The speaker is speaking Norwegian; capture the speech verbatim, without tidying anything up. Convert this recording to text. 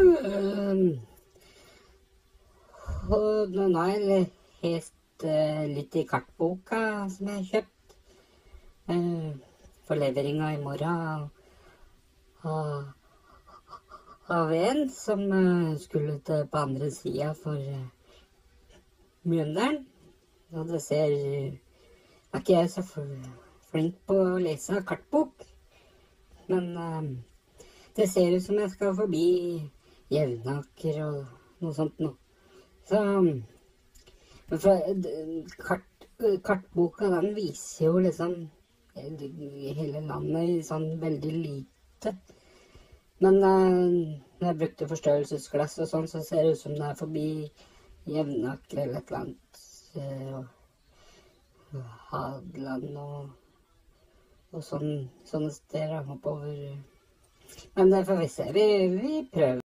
Um, og nå har jeg lest uh, litt i kartboka som jeg har kjøpt uh, for leveringa i morgen av, av en som uh, skulle til på andre sida for uh, Mjøndalen. Og det ser uh, er ikke jeg så flink på å lese kartbok, men uh, det ser ut som jeg skal forbi Jevnaker og noe sånt nå. Så for, kart, kartboka den viser jo liksom hele landet sånn veldig lite. Men uh, når jeg brukte forstørrelsesglass og sånn, så ser det ut som det er forbi Jevnaker eller et eller annet. Uh, Hadeland og, og sånn, sånne steder oppover. Men det får vi se. Vi, vi prøver.